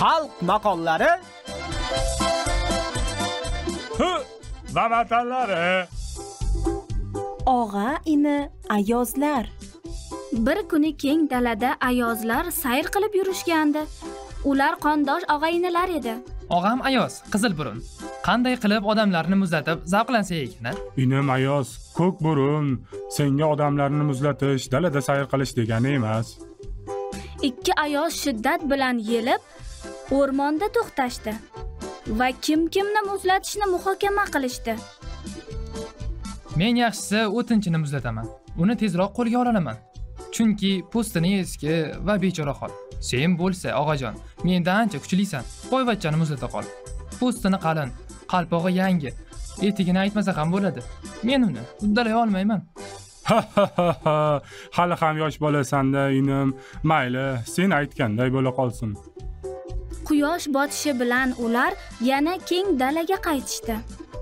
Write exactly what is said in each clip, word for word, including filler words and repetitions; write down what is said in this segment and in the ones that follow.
Xalq maqollari va vatanlari. Og'a ini ayozlar. Bir kuni keng dalada ayozlar sayr qilib yurishgandi. Ular qondosh og'a-inilar edi. Og'am ayoz, qizil burun. Qanday qilib odamlarni muzlatib zavqlansa ekan? Inim ayoz, ko'k burun, senga odamlarni muzlatish, dalada sayr qilish degani emas. Ikki ayoz shiddat bilan yelib, o'rmonda to'xtashdi va kim-kimni muzlatishni muhokama qilishdi. Men yaxshisi o'tinchini muzlataman. Uni tezroq qo'lga olaman. Chunki po'stini eski va bechora hol. Sen bo'lsa, og'ajon, mendan ancha kuchlisan. Boyvachchani muzlata qol. Po'stini qalin, qalpog'i yangi. Etigini aytmasa ham bo'ladi. Men uni uddalay olmayman. Ha ha ha ha. Hali ham yosh bolasan-da, inim. Mayli, sen aytganday bo'la qolsin. Quyosh botishi bilan ular yana keng dalaga qaytishdi.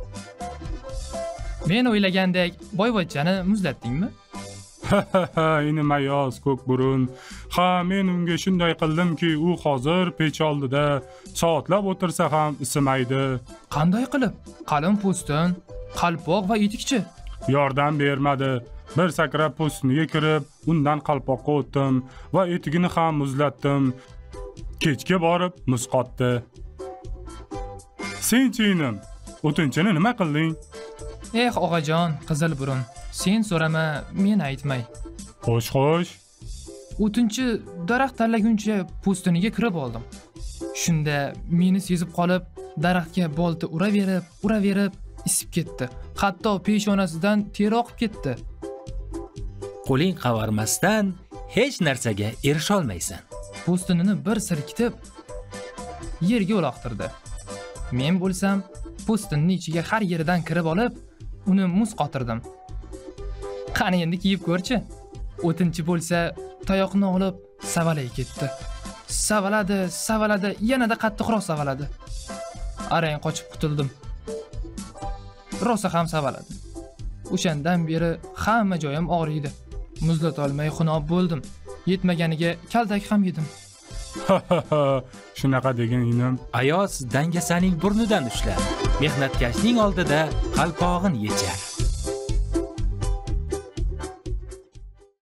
Men o'ylagandek boyvachchani muzlatdingmi? Ha ha ha, inim ayoz, ko'k burun. Ha, men unga shunday qildimki, u hozir pech oldida soatlab o'tirsa ham isimaydi. Qanday qilib? Qalin po'stin, qalpoq va etikchi. Yordam bermadi. Bir sakrab po'stiniga kirib, undan qalpoqqa o'tdim va etigini ham muzlatdim. Kechga borib muz qotdi. Sen-chi inim, o'tinchini nima qilding? Eh, og'ajon, qizil burun. Sen so'rama, men aytmay. Xo'sh, xo'sh. O'tinchi daraxt tanlaguncha po'stiniga kirib oldim. Shunda meni sezib qolib, daraxtga bolta uraverib, uraverib isib ketdi. Hatto peshonasidan teri oqib ketdi. qo'ling qavarmasdan hech narsaga erisha olmaysan. Po'stinini bir silkitib yerga uloqtirdi. Men bo'lsam, po'stinning ichiga har yeridan kirib olib, uni muz qotirdim. Qani endi kiyib ko'rchi. O'tinchi bo'lsa, tayoqni olib savalay ketdi. Savaladi, savaladi, yanada qattiqroq savaladi. Arang qochib qutuldim. Rosa ham savaladi. O'shandan beri hamma joyim og'riydi. Muzlata olmay xunob bo'ldim. Yetmaganiga kaltak ham yedim. Ha ha ha, shunaqa degan inim. Ayoz dangasaning burnidan ushlar. Mehnatkashning oldida qalpog'in yechar.